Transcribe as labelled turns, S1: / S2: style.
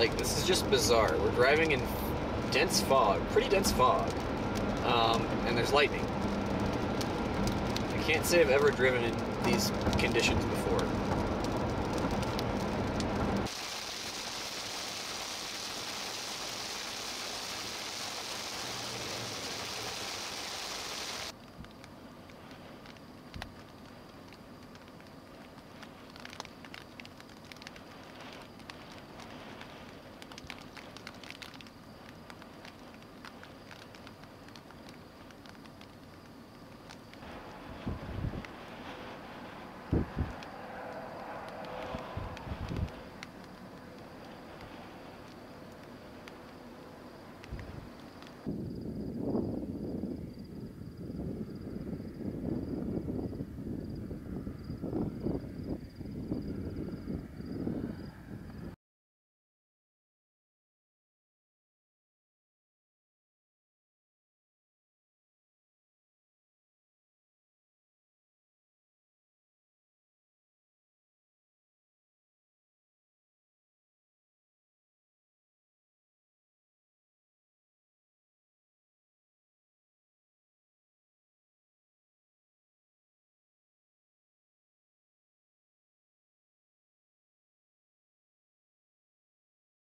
S1: Like, this is just bizarre. We're driving in dense fog, pretty dense fog, and there's lightning. I can't say I've ever driven in these conditions before.